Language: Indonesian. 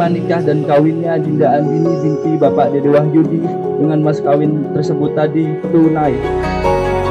menerima nikah dan kawinnya Dinda Andini binti Bapak Dede Wahyudi dengan mas kawin tersebut tadi tunai.